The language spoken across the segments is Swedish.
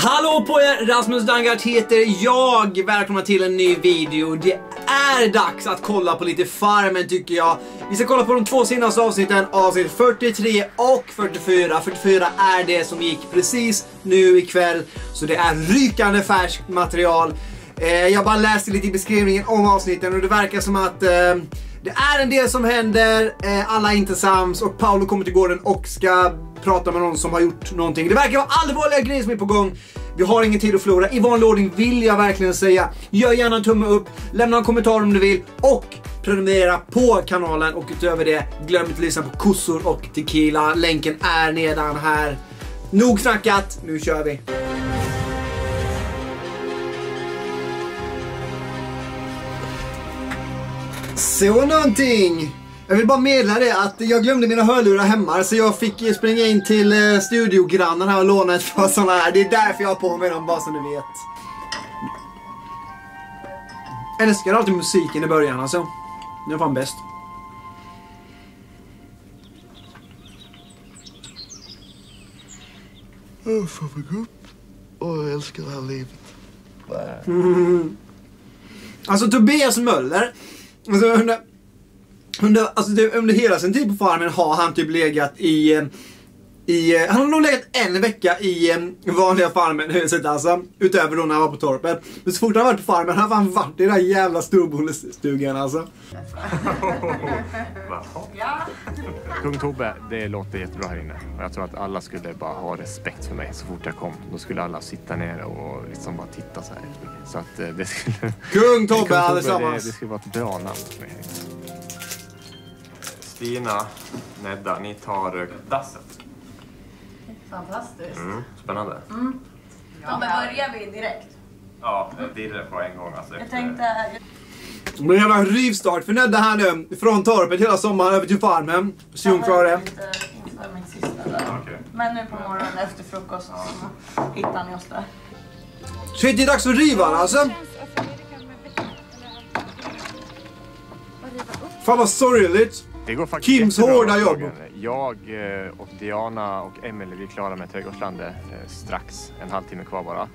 Hallå på er, Rasmus Dangart heter jag. Välkomna till en ny video. Det är dags att kolla på lite Farmen tycker jag. Vi ska kolla på de två senaste avsnitten, avsnitt 43 och 44. 44 är det som gick precis nu ikväll, så det är rykande färskt material. Jag bara läste lite i beskrivningen om avsnitten och det verkar som att det är en del som händer, alla är inte sams och Paolo kommer till gården och ska prata med någon som har gjort någonting. Det verkar vara allvarliga grejer som är på gång. Vi har ingen tid att förlora. I vanlig ordning vill jag verkligen säga, gör gärna en tumme upp, lämna en kommentar om du vill och prenumerera på kanalen, och utöver det, glöm inte att lyssna på kossor och tequila. Länken är nedan här. Nog snackat, nu kör vi. Så någonting. Jag vill bara meddela det att jag glömde mina hörlurar hemma, så jag fick springa in till studiogrannen här och låna ett par sådana här. Det är därför jag har på mig dem, bara så du vet. Jag älskar alltid musiken i början alltså. Det är fan bäst. Jag får gå upp. Jag älskar det här livet. Alltså Tobias Möller, alltså, under hela sin tid på Farmen har han typ legat han har nog legat en vecka i vanliga Farmen-huset alltså, utöver då när han var på torpet. Men så fort han varit på Farmen har han varit i den där jävla storboendestugan alltså. Ja. Kung Tobbe, det låter jättebra här inne. Och jag tror att alla skulle bara ha respekt för mig så fort jag kom. Då skulle alla sitta ner och liksom bara titta så här. Så att det skulle... Kung Tobbe allesammans. Det skulle vara ett bra namn för mig. Stina, Nedda, ni tar dasset. Fantastiskt. Spännande. Ja, men börjar vi direkt? Ja, dirre på en gång. Alltså, Jag tänkte... Det blir en jävla rivstart för Nedda här nu. Från torpet hela sommaren över till Farmen. Så hon klarar det. Inför mitt sista där. Okay. Men nu på morgonen efter frukost så hittar ni oss där. Shit, det är dags att riva alltså. Fan vad sorgligt. Det går faktiskt Kims jättebra hårda med jobb. dagen. Jag och Diana och Emily, vi är klara med Trädgårdslandet strax. En halvtimme kvar bara.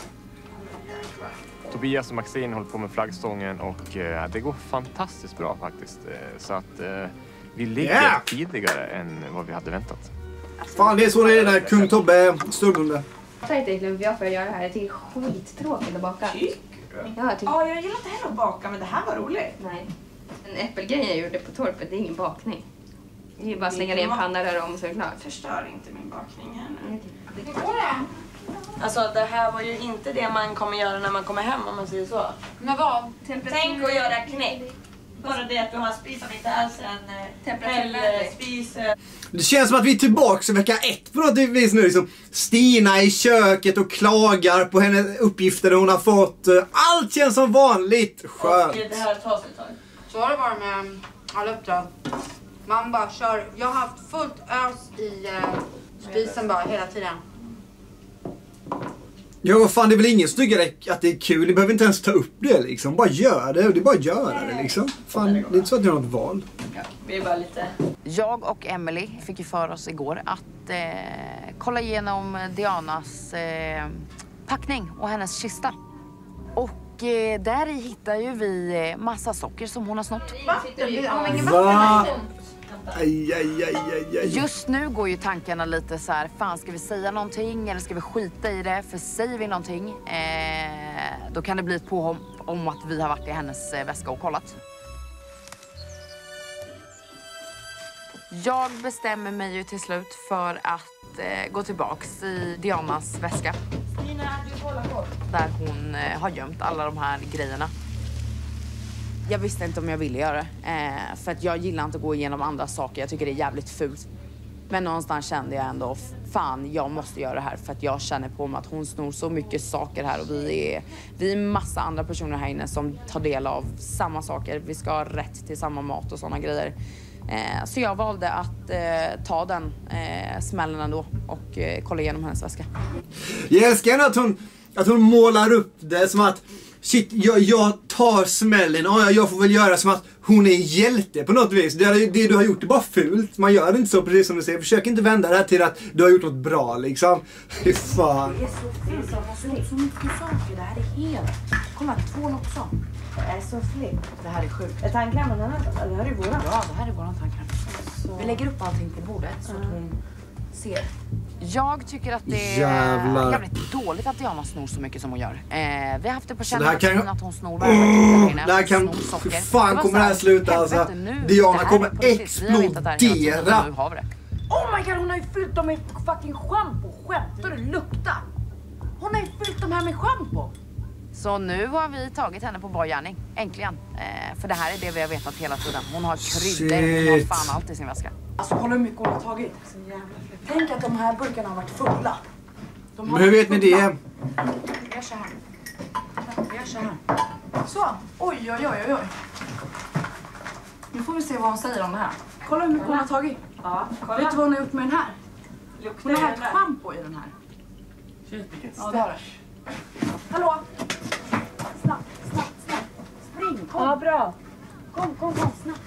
Tobias och Maxine håller på med flaggstången och det går fantastiskt bra faktiskt. Så att vi ligger tidigare än vad vi hade väntat. Fan, det är så det är när Kung Tobbe stundande. Jag tar inte glömt jag för att göra det här. Jag tycker det är skittråkigt att baka. Ja, jag gillar inte heller att baka, men det här var roligt. Nej. En äppelgrej jag gjorde på torpet, det är ingen bakning. Det är ju bara att slänga ner en panna, röra om så är det klart. Förstör inte min bakning här nu. Alltså det här var ju inte det man kommer göra när man kommer hem, om man säger så. Men vad? Tänk att göra knäck. Bara det att du har spis som inte alls en spis. Det känns som att vi är tillbaka i vecka 1 på något vis nu liksom. Stina i köket och klagar på hennes uppgifter hon har fått. Allt känns som vanligt. Skönt. Och det här tar sig ett tag. Så har det varit med alla uppdrag. Man bara kör. Jag har haft fullt ös i spisen bara hela tiden. Ja, vad fan, det är väl ingen styggare att det är kul. Ni behöver inte ens ta upp det liksom. Bara gör det. Det är bara att göra det liksom. Fan, det är inte så att ni har något val. Ja, vi är bara lite... Jag och Emily fick ju för oss igår att kolla igenom Dianas packning och hennes kista. Och där i hittar ju vi massa socker som hon har snott. Va? Aj. Just nu går ju tankarna lite så här, fan ska vi säga någonting eller ska vi skita i det? För säger vi någonting, då kan det bli ett påhopp om att vi har varit i hennes väska och kollat. Jag bestämmer mig ju till slut för att gå tillbaks i Dianas väska. Där hon har gömt alla de här grejerna. Jag visste inte om jag ville göra det. För att jag gillar inte att gå igenom andra saker. Jag tycker det är jävligt fult. Men någonstans kände jag ändå, fan jag måste göra det här. För att jag känner på mig att hon snor så mycket saker här. Och vi är massa andra personer här inne som tar del av samma saker. Vi ska ha rätt till samma mat och sådana grejer. Så jag valde att ta den smällen ändå och kolla igenom hennes väska. Jag älskar att hon målar upp det som att shit, jag tar smällen. Jag får väl göra som att hon är hjälte på något vis. Det du har gjort är bara fult. Man gör det inte så, precis som du säger. Försök inte vända det här till att du har gjort något bra liksom. Fy fan. Det är så fint. Jag har slått så mycket saker. Det här är helt... Kolla, 2 också. Det är så flipp. Det här är sjukt. Är tandkrämen den här? Det här är våran. Ja, det här är våran tandkräm. Vi lägger upp allting på bordet så att hon ser. Jag tycker att det är jävligt dåligt att Diana snor så mycket som hon gör. Vi har haft det på känn att hon snor det här kan... Hur fan kommer det här sluta alltså? Diana kommer explodera. Oh my god, hon har ju fyllt dem med fucking shampoo. Skämtar du? Lukta. Hon har ju fyllt dem här med shampoo. Så nu har vi tagit henne på bar gärning. Äntligen. För det här är det vi har vetat hela tiden. Hon har kryddor. Hon har fan allt i sin väska. Alltså kolla hur mycket hon har tagit. Så jävla fläck. Tänk att de här burkarna har varit fulla. Men hur vet ni det? Vi gör så här. Vi gör så här. Så. Oj, oj, oj, oj. Nu får vi se vad hon säger om det här. Kolla hur mycket hon har tagit. Ja, kolla. Vet du vad hon har gjort med den här? Hon har haft shampoo i den här. Shit, vilken Ja, det har det. Hallå? Snabbt, snabbt, snabbt. Spring, kom. Ja, bra. Kom, snabbt.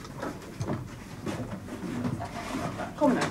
Kom nu.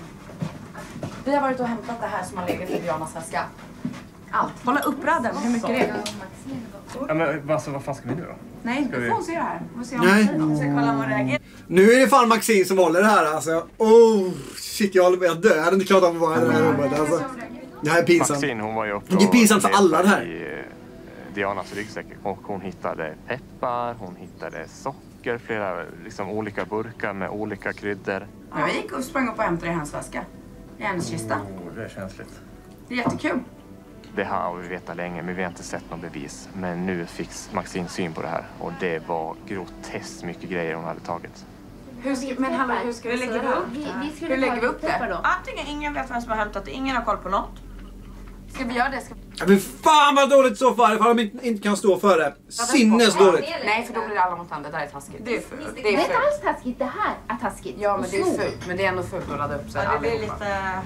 Vi har varit och hämtat det här som har legat i Dianas väska. Allt. Kolla upp raden, hur mycket det är. Ja, men alltså, vad fan ska vi nu då? Nej, du får se det här. Vi får se om Nej. vi ska kolla om hon reagerar. Nu är det fan Maxine som håller det här alltså. Oh, shit, jag håller på att dö. Jag hade inte klarat av att vara i det här rummet alltså. Det här är pinsamt. Maxine, hon var ju uppe det är pinsamt för alla det här. I Dianas ryggsäck. Hon hittade peppar, hon hittade socker, flera liksom olika burkar med olika kryddor. Ja, vi gick och sprang upp och hämtade i hennes väska. I hennes kista. Det är känsligt. Det är jättekul. Det har vi vetat länge, men vi har inte sett någon bevis. Men nu fick Maxine syn på det här. Och det var groteskt mycket grejer hon hade tagit. Men hallå, hur ska vi lägga upp det? Hur lägger vi upp det? Antingen ingen vet vem som har hämtat det, ingen har koll på något. Ska vi göra det? Men fan vad dåligt så för ifall de inte kan stå för det. Sinnes dåligt. Nej, för då blir det alla mot andra. Det där är taskigt. Det är fult. Det är inte alls taskigt, det här är taskigt. Ja, men det är fult. Men det är ändå fult att ladda upp sig. Ja, det blir lite...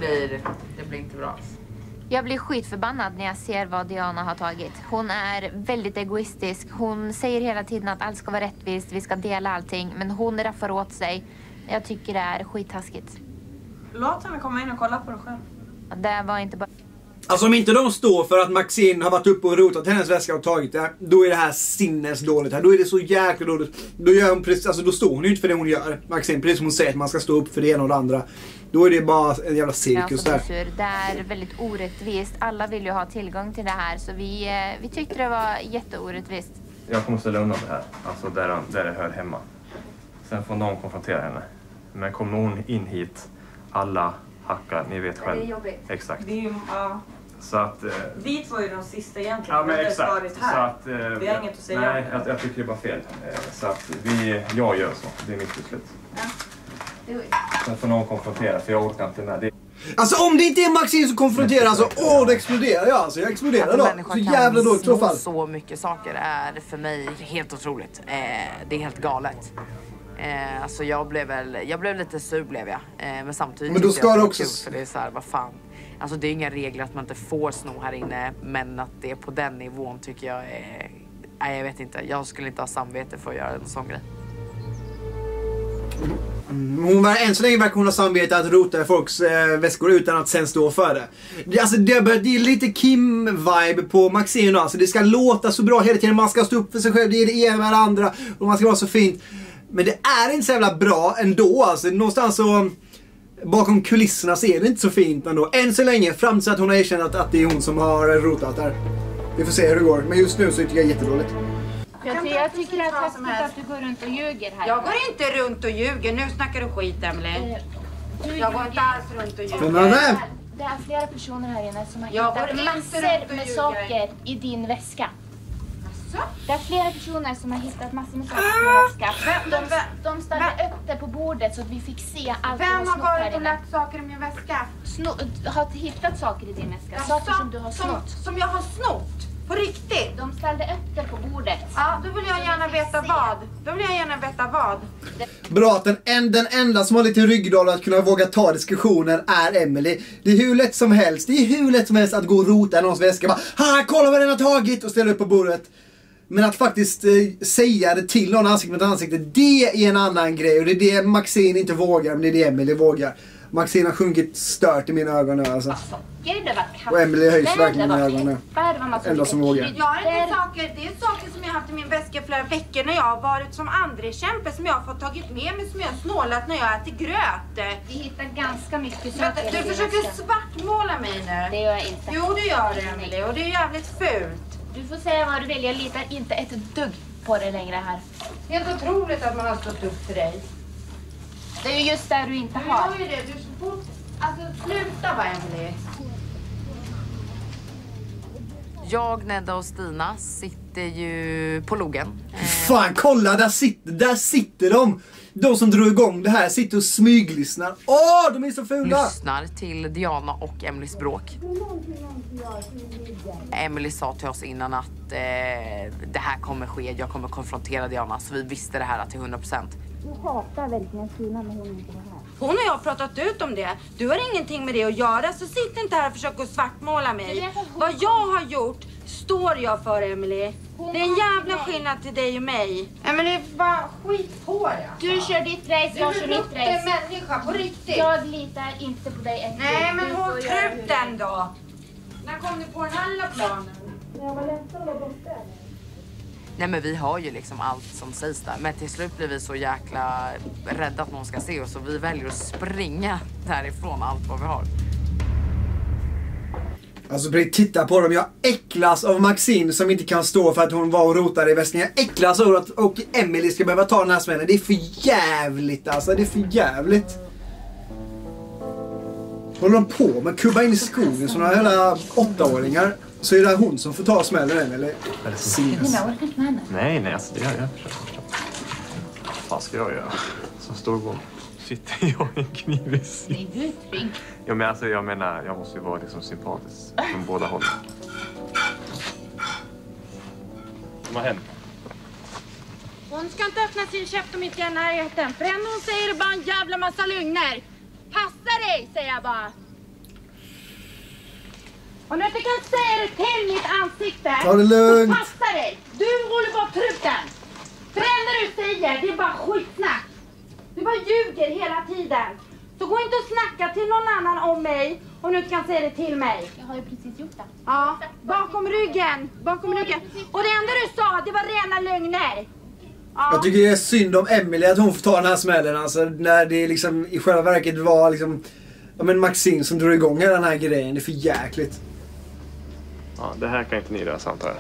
Det blir inte bra. Jag blir skitförbannad när jag ser vad Diana har tagit. Hon är väldigt egoistisk. Hon säger hela tiden att allt ska vara rättvist, vi ska dela allting. Men hon raffar åt sig. Jag tycker det är skittaskigt. Låt henne komma in och kolla på det själv. Det var inte bara... Alltså om inte de står för att Maxine har varit uppe och rotat hennes väska och tagit det, då är det här sinnesdåligt här. Då är det så jäkla dåligt. Då gör hon precis, alltså då står hon ju inte för det hon gör. Maxine, precis som hon säger att man ska stå upp för det ena och det andra. Då är det bara en jävla cirkus där. Det är väldigt orättvist. Alla vill ju ha tillgång till det här, så vi tyckte det var jätteorättvist. Jag kommer ställa undan det här, alltså där det hör hemma. Sen får någon konfrontera henne. Men kommer hon in hit, alla hackar, ni vet själv. Det är jobbigt. Exakt. Det är ju, ja. Så att... Vi två är de sista egentligen. Ja, men exakt. Här. Så att, vi har inget att säga. Nej, jag tycker det är bara fel. Så att jag gör så. Det är mitt beslut. Ja. Sen får någon konfrontera, för jag orkar inte med det. Alltså om det inte är Maxine som konfronterar, alltså då exploderar jag. Alltså jag exploderar då. Så jävla dåligt i så fall. Så mycket saker är för mig helt otroligt. Det är helt galet. Alltså jag blev lite sur blev jag. Men samtidigt men då ska det också... kul, för det är så här, vad fan. Alltså det är inga regler att man inte får sno här inne, men att det är på den nivån tycker jag är... Nej, jag vet inte. Jag skulle inte ha samvete för att göra en sån grej. Än så länge verkar hon ha samvete att rota i folks väskor utan att sen stå för det. Alltså det är lite Kim-vibe på Maxine. Alltså det ska låta så bra hela tiden. Man ska stå upp för sig själv. Det är det ena med det andra. Och man ska vara så fint. Men det är inte så jävla bra ändå. Alltså någonstans så... Bakom kulisserna så är det inte så fint ändå. Än så länge, fram till att hon har erkänt att det är hon som har rotat där. Vi får se hur det går. Men just nu så tycker jag jättedåligt. Jag tycker det är taskigt att du går runt och ljuger här. Jag går inte runt och ljuger. Nu snackar du skit, Emily. Jag går inte alls runt och ljuger. Det är flera personer här inne som har Jag hittat går inte massor runt och med ljuger. saker i din väska. Asså? Det är flera personer som har hittat massor med saker i din väska. De ställde upp det på bordet så att vi fick se allt du har Vem snott har här varit och inne. lagt saker i min väska? Har hittat saker i din väska. Saker som du har snott. Som jag har snott? På riktigt? De ställde upp det på bordet. Ja, då vill jag gärna veta vad. Då vill jag gärna veta vad. Bra att den enda som har lite ryggrad att kunna våga ta diskussionen är Emily. Det är hur lätt som helst. Det är hur lätt som helst att gå och rota i någons väska. Bara, kolla vad den har tagit och ställa upp på bordet. Men att faktiskt säga det till någon ansikte mot ansikte, det är en annan grej. Och det är det Maxine inte vågar, men det är det Emily vågar. Maxine har sjunkit stört i mina ögon nu alltså. Gud, det var Och Emily höjs verkligen i mina ögon nu. Enda som vågar. Det är saker som jag har haft i min väska flera veckor när jag har varit som andrekämpe, som jag har fått tagit med mig, som jag har snålat när jag äter gröt. Vi hittar ganska mycket saker. Du försöker svartmåla mig nu. Det gör jag inte. Jo, det gör det, Emily, och det är jävligt fult. Du får säga vad du vill, jag litar inte ett dugg på dig längre här. Helt otroligt att man har stått upp för dig. Det är ju just där du inte har. Du gör ju det, du så fort... Alltså sluta va, Emily. Jag, Nedda och Stina sitter ju på logen. Fan, kolla, där sitter de! De som drog igång det här sitter och smyglyssnar. Åh, de är så fula! Lyssnar till Diana och Emelies bråk. Emily sa till oss innan att det här kommer ske. Jag kommer konfrontera Diana, så vi visste det här till 100%. Du hatar verkligen Stina när hon inte var här. Hon och jag har pratat ut om det. Du har ingenting med det att göra, så sitt inte här och försök att svartmåla mig. Vad jag har gjort står jag för, Emily. Det är en jävla skillnad till dig och mig. Emily, bara skit på det. Du kör ditt race, jag kör mitt race. Du är en människa, på riktigt. Jag litar inte på dig. Nej, men håll truten då. När kom du på den här lilla planen? Jag var ledsen att borta. Nej, men vi har ju liksom allt som sägs där. Men till slut blir vi så jäkla rädda att någon ska se oss. Och vi väljer att springa därifrån allt vad vi har. Alltså Britt, titta på dem. Jag äcklas av Maxine som inte kan stå för att hon var och rotade i väskan. Jag äcklas av att och Emily ska behöva ta den här smällen. Det är för jävligt alltså. Det är för jävligt. Håller de på med kubba in i skogen som några hela 8-åringar. Så är det hon som får ta smällen, Emily. Nej, alltså det gör jag. Vad fan ska jag göra? Som står och sitter jag i en kniv i sin. Nej, du är trygg. Ja, men alltså jag menar, jag måste ju vara liksom sympatisk från båda hållen. Vad händer? Hon ska inte öppna sin käft om inte jag är i närheten. För henne hon säger det bara en jävla massa lögner. Passa dig, säger jag bara. Om du inte kan säga det till mitt ansikte, ta det lugnt. så passa dig. Du håller bara truten. För det enda du säger, det är bara skitsnack. Du bara ljuger hela tiden. Så gå inte och snacka till någon annan om mig om du inte kan säga det till mig. Jag har ju precis gjort det. Ja, bakom ryggen. Bakom ryggen. Och det enda du sa, det var rena lögner. Ja. Jag tycker det är synd om Emily att hon får ta den här smällen. Alltså när det liksom i själva verket var liksom... Ja, men Maxine som drog igång hela den här grejen. Det är för jäkligt. Ja, det här kan inte ni lösa, antar jag.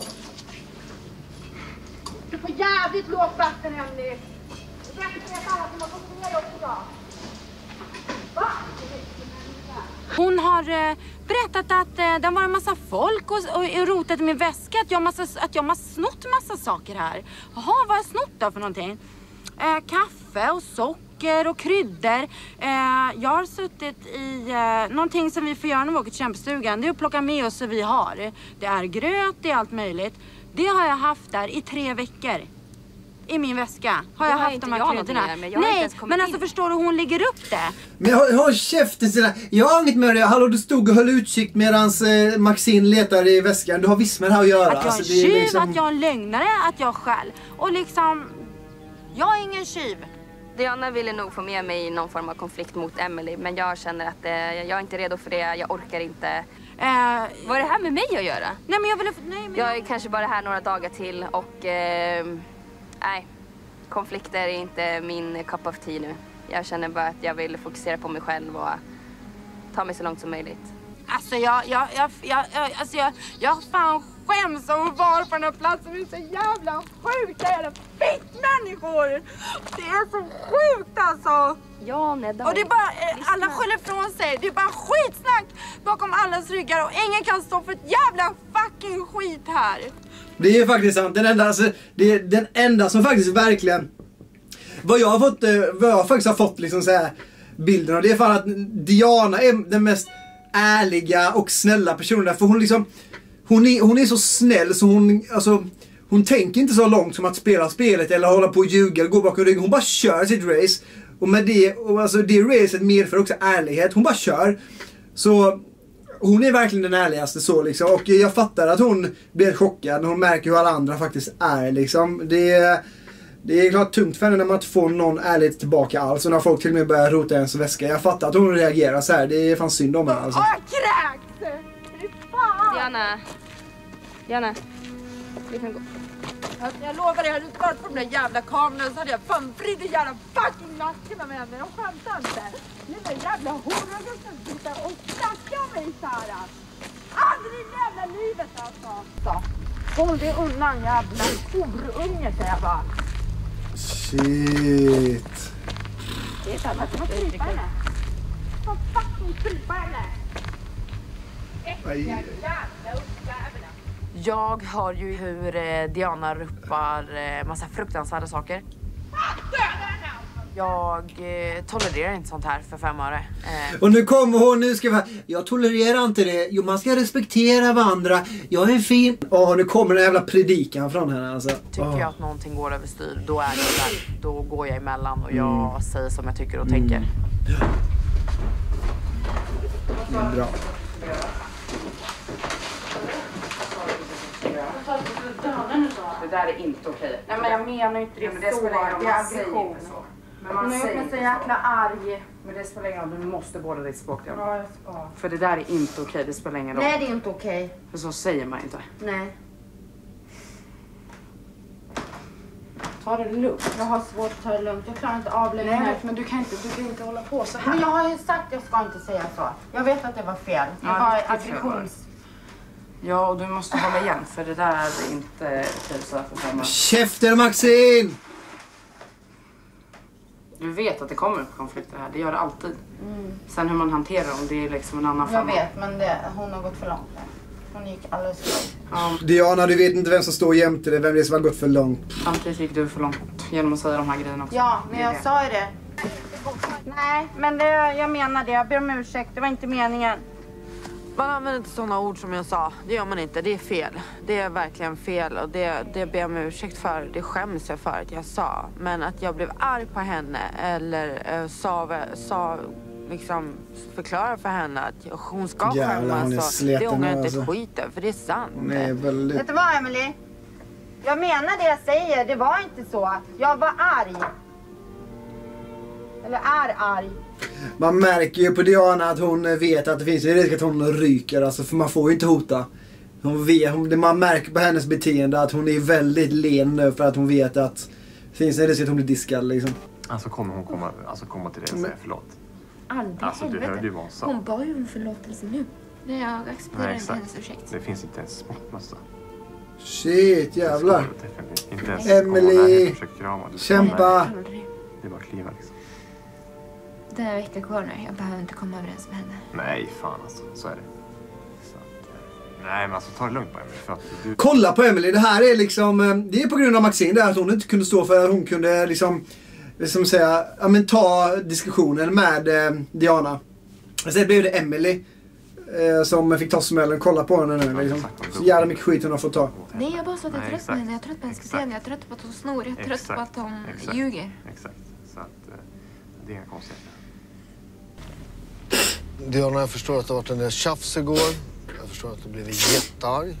Du får jävligt lågt vatten, Emily. Du kan inte veta alla som har fått ner också idag. Va? Hon har berättat att det var en massa folk och rotat i min väska. Att jag har snott massa saker här. Jaha, vad har jag snott då för någonting? Kaffe och socker och kryddor. Jag har suttit i någonting som vi får göra när vi åker till kämpestugan. Det är att plocka med oss så vi har. Det är gröt, det är allt möjligt. Det har jag haft där i 3 veckor. I min väska har jag haft de här kryddorna. Nej, men alltså förstår du, hon lägger upp det. Men jag har käften sina. Jag har inget med det. Hallå, du stod och höll utkik medans Maxine letade i väskan. Du har visst med det här att göra. Att jag är alltså, tjuv, liksom... att jag är en lögnare, att jag skäl. Och liksom, jag är ingen tjuv. Diana ville nog få med mig i någon form av konflikt mot Emily. Men jag känner att jag är inte redo för det. Jag orkar inte. Vad är det här med mig att göra? Nej, men jag vill... Jag är kanske bara här några dagar till och... nej, konflikter är inte min cup of tea nu. Jag känner bara att jag vill fokusera på mig själv och ta mig så långt som möjligt. Alltså jag fan skäms om att vara på den här platsen. Vi är så jävla sjuka, jävla fittmänniskor. Det är så sjukt alltså. Ja, Nedda. Och det är bara, alla skyller från sig. Det är bara skitsnack bakom allas ryggar och ingen kan stå för ett jävla fucking skit här. Det är faktiskt sant. Det är den enda som faktiskt verkligen... Vad jag faktiskt har fått liksom så här bilden av, det är fan att Diana är den mest ärliga och snälla personen. För hon liksom... Hon är så snäll så hon tänker inte så långt som att spela spelet eller hålla på och ljuga eller gå bakom ryggen. Hon bara kör sitt race. Och med det, och alltså det racet medför också ärlighet. Hon bara kör. Så hon är verkligen den ärligaste så liksom. Och jag fattar att hon blir chockad när hon märker hur alla andra faktiskt är liksom. Det är klart tungt för henne när man inte får någon ärlighet tillbaka alls. Och när folk till och med börjar rota i ens väska. Jag fattar att hon reagerar så här. Det är fan synd om henne alltså. Åh, kräks! Fy fan! Diana, vi kan gå. Alltså, jag lovar dig, jag hade inte varit på den där jävla kameran så hade jag fan vridit den jävla fucking maskerna med henne. De skämtar inte. Nu är den jävla horan som ska sitta och snacka om mig så här. Aldrig i jävla livet alltså. Så. Håll dig undan jävla horunge säger jag bara. Shit. Det är samma som att krypa henne. Som fucking krypa henne. Äckliga jävla uppgärna. Jag hör ju hur Diana ropar massa fruktansvärda saker. Jag tolererar inte sånt här för 5 öre. Och nu kommer hon, nu ska jag tolererar inte det. Jo, man ska respektera varandra. Jag är en fin. Nu kommer den jävla predikan från henne alltså. Tycker jag att någonting går överstyr, då är det där. Då går jag emellan och jag säger som jag tycker och tänker. Bra. Det där är inte okej. Nej men jag menar inte det, men det så. spelar ingen roll, Det är man säger aggression. så. Men Hon man har gjort säger mig så inte jäkla arg. Men det spelar ingen roll, du måste båda ditt språk. Ja, jag ska. För det där är inte okej, det spelar ingen roll. Nej, det är inte okej. För så säger man inte. Nej. Ta det lugnt. Jag har svårt att ta det lugnt. Jag klarar inte av det. Nej, men du kan inte hålla på så här. Men jag har ju sagt att jag ska inte säga så. Jag vet att det var fel. Det var aggressions... Ja, och du måste hålla igen för det där är inte okej så här för 5 år. Käften Maxine! Du vet att det kommer upp konflikter här, det gör det alltid. Sen hur man hanterar dem, det är liksom en annan Jag vet, men hon har gått för långt där. Hon gick alldeles för långt. Diana, du vet inte vem som står jämte dig, vem det är som har gått för långt. Samtidigt gick du för långt genom att säga de här grejerna också. Ja, men jag sa ju det. Nej, men jag menar det. Jag ber om ursäkt. Det var inte meningen. Man använder inte sådana ord som jag sa. Det gör man inte. Det är fel. Det är verkligen fel. Och det ber jag om ursäkt för. Det skäms jag för att jag sa. Men att jag blev arg på henne. Eller sa liksom förklara för henne att hon ska skämmas. Det ångrar jag inte skiten. För det är sant. Väldigt... Vet du vad, Emily? Jag menar det jag säger. Det var inte så. Jag var arg. Eller är arg. Man märker ju på Diana att hon vet att det finns en risk att hon ryker. Alltså, för man får ju inte hota. Man märker på hennes beteende att hon är väldigt len nu för att hon vet att det finns en risk att hon blir diskad liksom. Alltså kommer hon komma till dig och säga förlåt? Aldrig. Alltså du hörde ju vad hon sa. Hon bad ju om förlåtelse nu. Nej, jag accepterar Nej, inte hennes ursäkt. Det finns inte ens spottmössa. Shit, jävlar. Inte ens Emily, kämpa. Det är bara att kliva liksom. Det är en vecka kvar nu. Jag behöver inte komma överens med henne. Nej, fan alltså. Så är det. Så att, nej, men alltså ta det lugnt på Emily. För att du... Kolla på Emily. Det här är liksom... Det är på grund av Maxine. Det är att hon inte kunde stå för att hon kunde liksom... Som säga, ja, men ta diskussionen med Diana. Sen blev det Emily som fick ta smällen. Kolla på henne nu liksom. Så jävla mycket skit hon har fått ta. Nej, jag bara så att jag är trött på henne. Jag är trött på hennes beteende. Jag är trött på att hon snor. Jag är trött på att hon ljuger. Exakt. Så att det är inga konstigheter. Diana, jag förstår att det har varit en del tjafs igår. Jag förstår att du blev jättearg.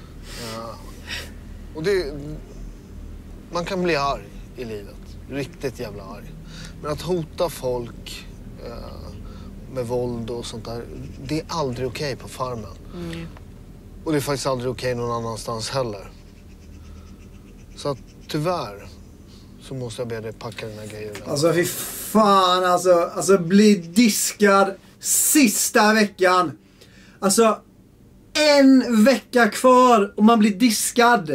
Och man kan bli arg i livet. Riktigt jävla arg. Men att hota folk med våld och sånt där, det är aldrig okej på farmen. Och det är faktiskt aldrig okej någon annanstans heller. Så att tyvärr så måste jag be dig packa dina grejer. Alltså fy fan alltså bli diskad sista veckan. Alltså 1 vecka kvar och man blir diskad.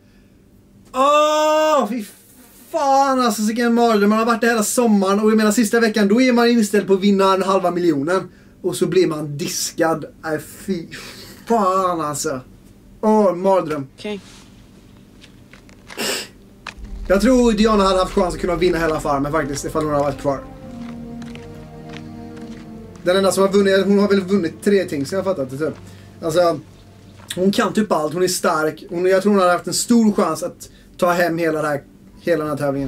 Fy fan alltså, vilken mardröm. Man har varit där hela sommaren och jag menar sista veckan då är man inställd på att vinna 500 000 och så blir man diskad. Fy fan alltså. Mardröm. Okej. Jag tror Diana hade haft chans att kunna vinna hela farmen faktiskt ifall hon hade varit kvar. Den enda som har vunnit, hon har väl vunnit 3 ting så jag har fattat det typ. Alltså, hon kan typ allt, hon är stark. Jag tror hon hade haft en stor chans att ta hem hela den här tävlingen.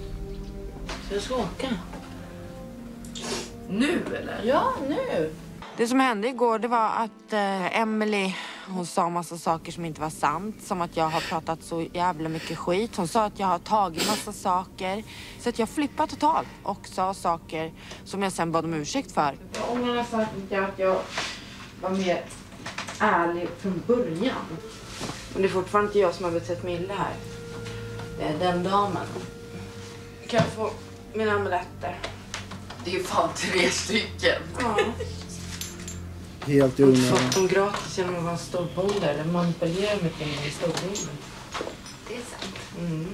Så jag ska åka? Nu eller? Ja, nu. Det som hände igår, det var att Emily, hon sa massa saker som inte var sant. Som att jag har pratat så jävla mycket skit. Hon sa att jag har tagit massa saker. Så att jag flippade totalt och sa saker som jag sen bad om ursäkt för. Jag ångrar nästan att jag var mer ärlig från början. Men det är fortfarande inte jag som har betett mig illa här. Det är den damen. Kan jag få mina amuletter? Det är ju fan 3 stycken. Ja. Helt Jag har onödigt. fått dem gratis genom att vara en storbonde. Eller manipulera mig till en storbonde. Det är sant. Mm.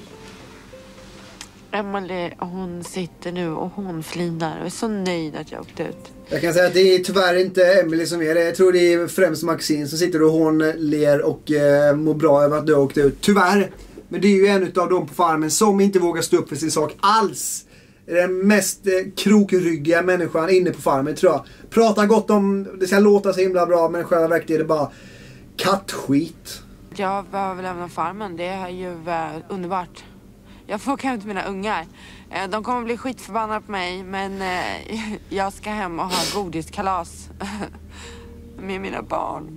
Emily, hon sitter nu och hon flinar och är så nöjd att jag åkte ut. Jag kan säga att det är tyvärr inte Emily som är det. Jag tror det är främst Maxine som sitter och hon ler och mår bra över att du åkte ut. Tyvärr. Men det är ju en av dem på farmen som inte vågar stå upp för sin sak alls. Den mest krokryggiga människan inne på farmen, tror jag. Pratar gott om, det ska låta så himla bra, men själva verket är det bara kattskit. Jag behöver lämna farmen, det är ju underbart. Jag får åka hem till mina ungar. De kommer bli skitförbannade på mig, men jag ska hem och ha godiskalas med mina barn.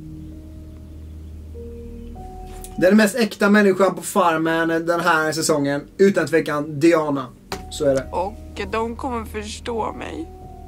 Den mest äkta människan på farmen den här säsongen, utan tvekan Diana. Så är det. Och de kommer förstå mig.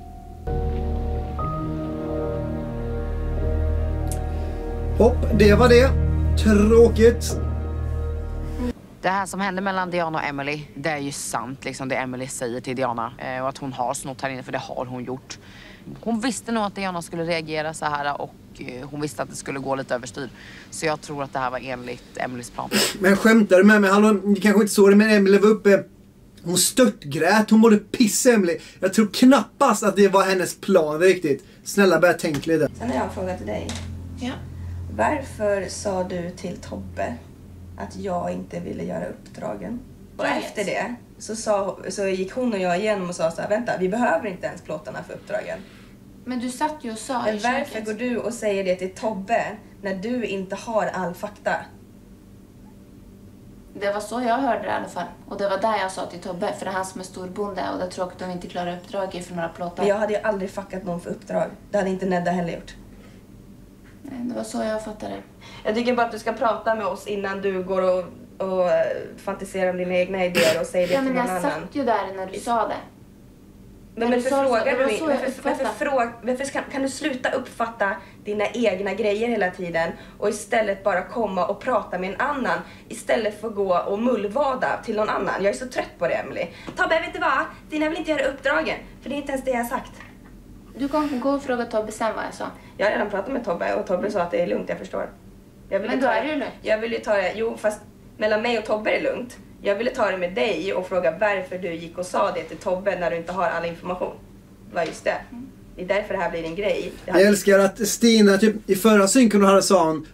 Hopp, det var det. Tråkigt. Det här som hände mellan Diana och Emily, det är ju sant liksom det Emily säger till Diana. Och att hon har snott här inne, för det har hon gjort. Hon visste nog att Diana skulle reagera så här och hon visste att det skulle gå lite överstyr. Så jag tror att det här var enligt Emilys plan. Men skämtar du med mig? Hallå, ni kanske inte såg det, men Emily var uppe. Hon störtgrät, hon mådde piss, Emily. Jag tror knappast att det var hennes plan riktigt. Snälla, börja tänka lite. Sen har jag en fråga till dig. Ja. Varför sa du till Tobbe att jag inte ville göra uppdragen? Och efter det så gick hon och jag igenom och sa så här: vänta, vi behöver inte ens plåtarna för uppdragen. Men du satt ju och sa Men i varför köket. går du och säger det till Tobbe när du inte har all fakta? Det var så jag hörde det i alla fall. Och det var där jag sa till Tobbe, för det är han som är storbonde och det är tråkigt om vi inte klarar uppdraget för några plåtar. Men jag hade ju aldrig fuckat någon för uppdrag. Det hade inte Nedda heller gjort. Nej, det var så jag fattade det. Jag tycker bara att du ska prata med oss innan du går och fantiserar om dina egna idéer och säger det Ja, till men någon jag annan. satt ju där när du sa det. Men När varför du sa det så, frågar det var du så jag varför kan du sluta uppfatta dina egna grejer hela tiden och istället bara komma och prata med en annan istället för att gå och mullvada till någon annan? Jag är så trött på det, Emily. Tobbe, vet du vad? Dina vill inte göra uppdragen, för det är inte ens det jag har sagt. Du kan gå och fråga Tobbe sen vad jag sa. Jag har redan pratat med Tobbe och Tobbe sa att det är lugnt, jag förstår. Men då är det ju lugnt. Jag vill ju ta det, jo fast mellan mig och Tobbe är det lugnt. Jag ville ta det med dig och fråga varför du gick och sa det till Tobbe när du inte har all information. Det var just det. Det är därför det här blir en grej. Jag älskar att Stina typ i förra synken hade sa hon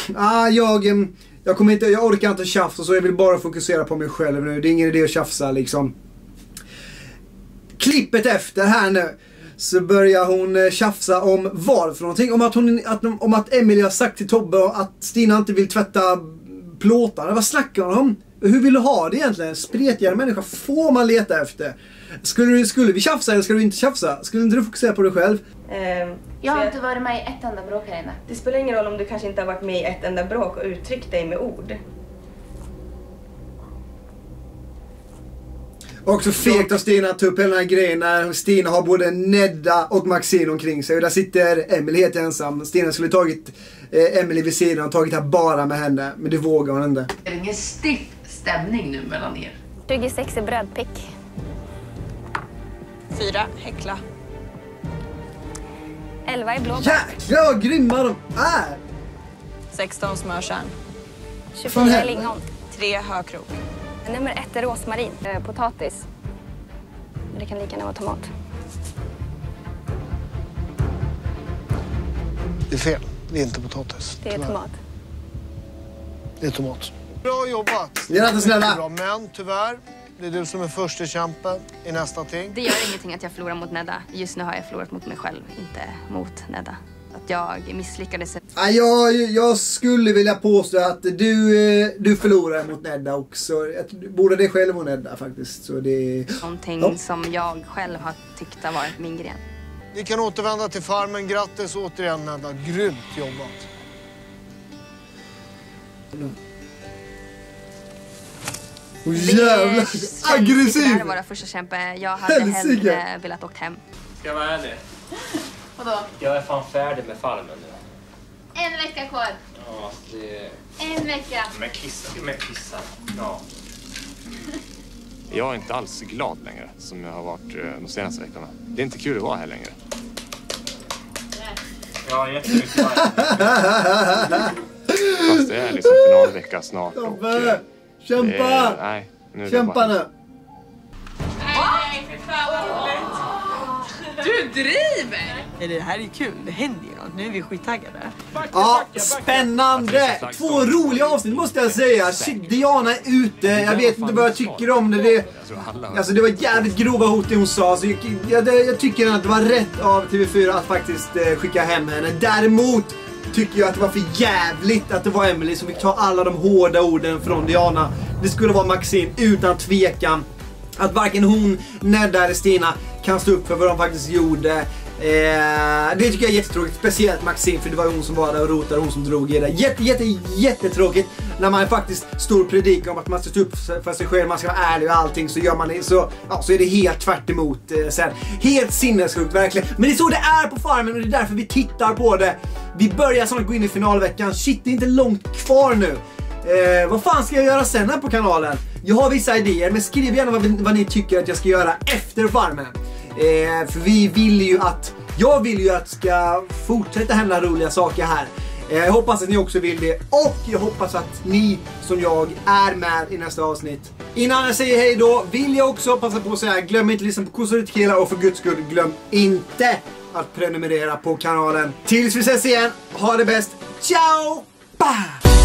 jag orkar inte tjafsa så jag vill bara fokusera på mig själv nu. Det är ingen idé att tjafsa liksom. Klippet efter här nu så börjar hon tjafsa om vad för någonting. Om att Emily har sagt till Tobbe att Stina inte vill tvätta plåtarna. Vad snackar hon om? Hur vill du ha det egentligen? Spretigare människa får man leta efter. Skulle vi tjafsa eller skulle du inte tjafsa? Skulle inte du fokusera på dig själv? Jag har inte varit med i ett enda bråk här inne. Det spelar ingen roll om du kanske inte har varit med i ett enda bråk och uttryckt dig med ord. Också fegt av Stina att ta upp hela den här grejen när Stina har både Nedda och Maxine omkring sig. Och där sitter Emily helt ensam. Stina skulle tagit Emily vid sidan och tagit det här bara med henne. Men det vågar hon inte. Är det ingen stiff stämning nu mellan er? 26 är brödpick. 4, häckla. 11 är blåbär. Jäklar vad grymma de är! 16 smörkärn. 24 är lingon. 3 hökrok. Nummer 1 är rosmarin. Potatis. Men det kan lika gärna vara tomat. Det är fel. Det är inte potatis. Det är tyvärr. tomat. Det är tomat. Bra jobbat. Grattis, snälla. Bra, men tyvärr, det är du som är först i kämpen i nästa ting. Det gör ingenting att jag förlorar mot Nedda. Just nu har jag förlorat mot mig själv, inte mot Nedda. Att jag misslyckades. Jag skulle vilja påstå att du förlorar mot Nedda också. Både dig själv och Nedda faktiskt. Så det... Någonting som jag själv har tyckt har varit min gren. Ni kan återvända till farmen. Grattis återigen, Nedda. Grymt jobbat. Jävlar, aggressiv! Det här våra första kämpe. Jag hade hellre velat åkt hem. Ska jag vara ärlig? Vadå? Jag är fan färdig med farmen nu. En vecka kvar. Ja, det... En vecka. Men kissa. Ja. Jag är inte alls glad längre som jag har varit de senaste veckorna. Det är inte kul att vara här längre. Ja, jättemycket. Fast det är liksom finalvecka snart. Och, kämpa! Nej, nu är Kämpa nu! Du driver! Det här är kul, det händer ju något. Nu är vi skittaggade. Ja, spännande! 2 roliga avsnitt måste jag säga. Shit, Diana är ute. Jag vet inte vad jag tycker om det. Alltså det var jävligt grova hot det hon sa. Så jag tycker att det var rätt av TV4 att faktiskt skicka hem henne. Däremot tycker jag att det var för jävligt att det var Emily som fick ta alla de hårda orden från Diana. Det skulle vara Maxine utan tvekan. Att varken hon, Nedda eller Stina kan stå upp för vad de faktiskt gjorde. Det tycker jag är jättetråkigt. Speciellt Maxine, för det var hon som var där och rotade, hon som drog i det. Jättetråkigt när man faktiskt står och predikar om att man ska stå upp för sig själv, man ska vara ärlig och allting, så gör man det, så är det helt tvärt emot sen. Helt sinnessjukt verkligen. Men det är så det är på farmen och det är därför vi tittar på det. Vi börjar snart gå in i finalveckan. Shit, det är inte långt kvar nu. Vad fan ska jag göra sen här på kanalen? Jag har vissa idéer, men skriv gärna vad ni tycker att jag ska göra efter farmen. För jag vill ju att det ska fortsätta hända roliga saker här. Jag hoppas att ni också vill det. Och jag hoppas att ni som jag är med i nästa avsnitt. Innan jag säger hej då vill jag också passa på att säga: glöm inte att lyssna på Kossor och Tequila, och för guds skull glöm inte att prenumerera på kanalen. Tills vi ses igen, ha det bäst. Ciao! Bah!